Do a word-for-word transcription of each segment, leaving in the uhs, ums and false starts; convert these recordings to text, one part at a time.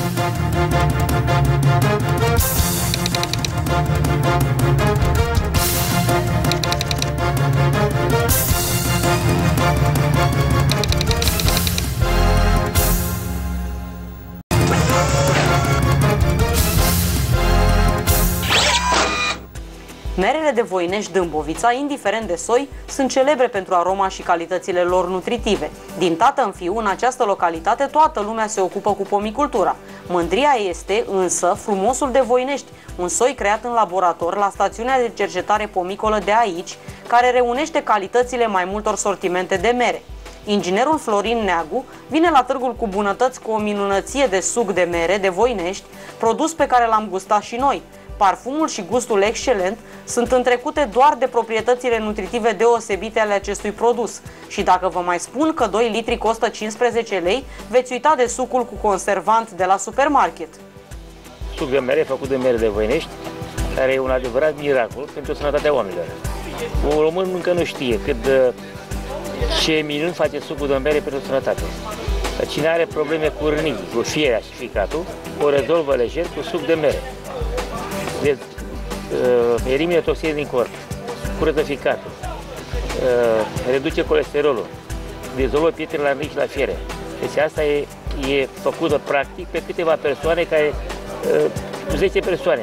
Merele de Voinești Dâmbovița, indiferent de soi, sunt celebre pentru aroma și calitățile lor nutritive. Din tată în fiu, în această localitate, toată lumea se ocupă cu pomicultura. Mândria este, însă, frumosul de Voinești, un soi creat în laborator la stațiunea de cercetare pomicolă de aici, care reunește calitățile mai multor sortimente de mere. Inginerul Florin Neagu vine la târgul cu bunătăți cu o minunăție de suc de mere de Voinești, produs pe care l-am gustat și noi. Parfumul și gustul excelent sunt întrecute doar de proprietățile nutritive deosebite ale acestui produs. Și dacă vă mai spun că doi litri costă cincisprezece lei, veți uita de sucul cu conservant de la supermarket. Suc de mere făcut de mere de Voinești, care e un adevărat miracol pentru sănătatea oamenilor. Un român încă nu știe cât de, ce minuni face sucul de mere pentru sănătate. Cine are probleme cu rânichii, cu fierea și ficatul, o rezolvă lejer cu suc de mere. Deci, uh, elimină toxine din corp, curăță ficatul, uh, reduce colesterolul, dizolvă pietrele la rânichi și la fiere. Deci asta e, e făcută practic pe câteva persoane care, uh, zece persoane,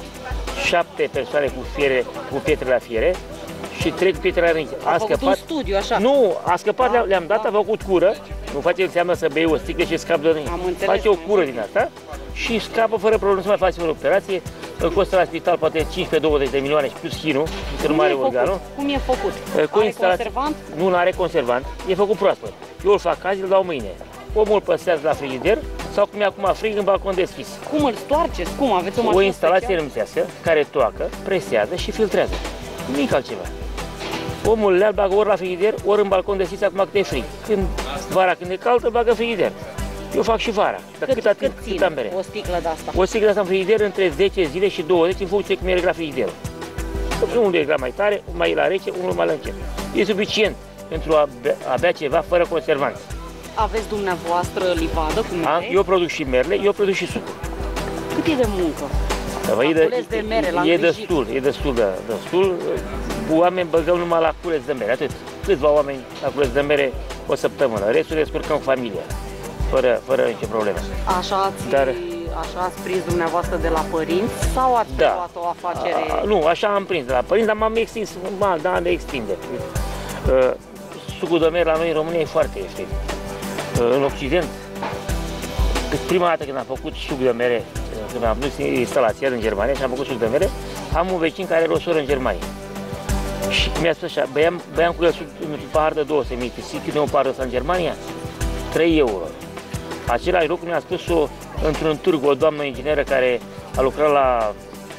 șapte persoane cu, fiere, cu pietre la fiere și trei cu pietre la rânichi. A făcut un studiu, așa? Nu, a scăpat, da, le-am dat, da. a făcut cură, nu face înseamnă să bei o sticlă și scap de rânichi. Face o cură din asta și scapă fără probleme, să mai face o operație. Îl costă la spital poate cincisprezece douăzeci de milioane și plus chinul, că nu mare organul. Cum e făcut? Cu are instalație... conservant? Nu, nu are conservant. E făcut proaspăt. Eu îl fac azi, îl dau mâine. Omul îl păstrează la frigider sau cum e acum frig în balcon deschis. Cum îl stoarceți? Cum? Aveți o mașină O instalație specială? râmțească care toacă, presează și filtrează. Nimic altceva. Omul le bagă ori la frigider, ori în balcon deschis acum cât e frig. Când vara, când e cald, îl bagă în frigider. Eu fac și vara. Dar cât, cât, atât, cât ține cât o sticlă de asta? O sticlă de asta în frigider între zece zile și douăzeci în funcție cum e reglat frigiderul. Unul e reglat mai tare, mai la rece, unul mai la încet. E suficient pentru a bea, a bea ceva fără conservanți. Aveți dumneavoastră livadă cu mere? Am, eu produc și merele, eu produc și sucul. Cât e de muncă? Da, e, de, de mere, e, e destul, e destul de destul. Oameni băgăm numai la cules de mere, atât. Câțiva oameni la cules de mere o săptămână, restul descurcăm familia. Fără, fără nicio problemă. Așa ați, Dar, așa ați prins dumneavoastră de la părinți sau ați da. luat o afacere? A, nu, așa am prins de la părinți, dar m-am extins, m-am dat de extinde. Uh, sucul de mere la noi în România e foarte ieftin. Uh, în Occident, prima dată când am făcut suc de mere, când am dus instalația în Germania și am făcut suc de mere, am un vecin care are o soră în Germania. Și mi-a spus așa, băiam, băiam cu el suc în pahar de două sute de mii, cât de un pahar ăsta în Germania? trei euro. Același lucru mi-a spus-o într-un târg o doamnă ingineră care a lucrat la...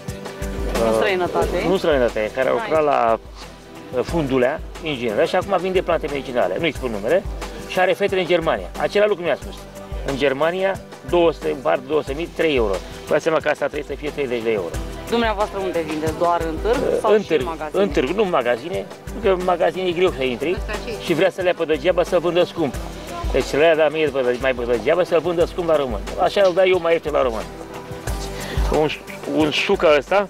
Nu străinătate? Nu străinătate, care a lucrat la Fundulea, ingineră, și acum vinde plante medicinale, nu-i spun numele, și are fetele în Germania. Același lucru mi-a spus. În Germania, două sute, bar două sute de mii, trei euro. Vă seama că asta trebuie să fie treizeci de euro. Dumneavoastră unde vindeți? Doar în târg sau în și târg, în magazine? În târg, nu în magazine, că în magazine e greu să intri și vrea să le ia pe degeaba să-l vândă scump. Deci le ia la mie mai pe degeaba să-l vândă scump la român. Așa îl dau eu mai ieftin la român. Un, un suc ăsta,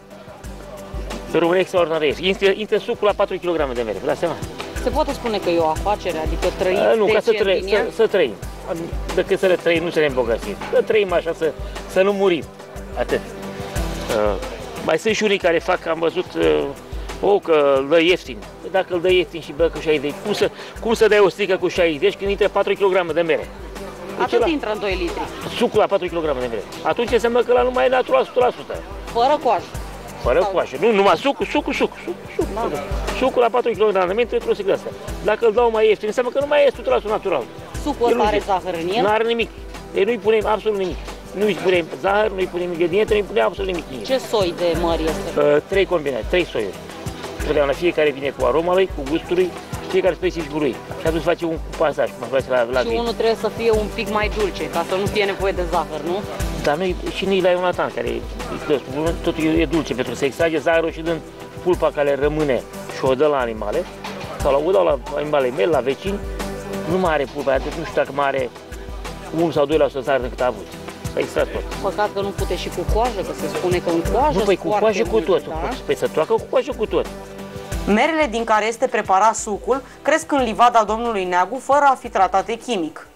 pe român extraordinar ieftin. Intră, intră sucul la patru kilograme de mere, vă dați seama? Se poate spune că e o afacere, adică trăiți A, nu, ca să, trăi, din ea? să, să trăim. Decât să le trăim, nu să ne îmbogățim. Să trăim așa, să, să nu murim. Atât. Uh, mai sunt și unii care fac, am văzut, uh, o, că îl dă ieftin. Dacă îl dă ieftin și bă cu șaizeci, cum să, cum să dai o sticlă cu șaizeci când intră patru kilograme de mere? Atât la... intră în doi litri. Sucul la patru kilograme de mere. Atunci înseamnă că la nu mai e natural o sută la sută. Fără coajă. Fără Sau... coajă. Nu, numai sucul, sucul, sucul, sucul, sucul. Da. Sucul la patru kilograme de mere trebuie o sticlă asta. Dacă îl dau mai ieftin, înseamnă că nu mai e o sută la sută natural. Sucul ăsta are zahăr în el? Nu are nimic. Deci nu-i punem absolut nimic. Nu-i punem zahăr, nu-i punem ingrediente, nu-i punem absolut nimic. Ce soi de mări este? Uh, trei combinații, trei soiuri. Totdeauna fiecare vine cu aroma lui, cu gustul lui, fiecare specificul lui. Și atunci face un pasaj, cum face la, la Și vin. unul trebuie să fie un pic mai dulce, ca să nu fie nevoie de zahăr, nu? Dar noi și noi la Ionatan, care totul e dulce, pentru că se extrage zahărul și dând pulpa care rămâne și o dă la animale, sau la, o dau la animalele mele, la vecini, nu mai are pulpa, deci nu știu dacă mai are unu sau doi la sută zahăr decât a avut. s-a extras tot. Păcat că nu pute și cu coajă, că se spune că în coajă Nu, păi cu coajă cu tot. Da? Păi să toacă cu coajă cu tot. Merele din care este preparat sucul cresc în livada domnului Neagu fără a fi tratate chimic.